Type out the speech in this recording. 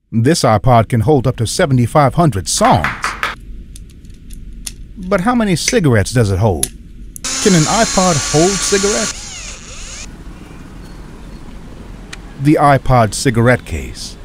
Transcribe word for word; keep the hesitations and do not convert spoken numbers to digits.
This iPod can hold up to seventy-five hundred songs. But how many cigarettes does it hold? Can an iPod hold cigarettes? The iPod cigarette case.